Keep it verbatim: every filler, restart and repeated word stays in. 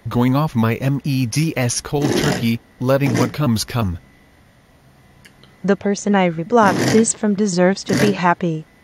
Going off my meds cold turkey, letting what comes come. The person I reblocked this from deserves to be happy.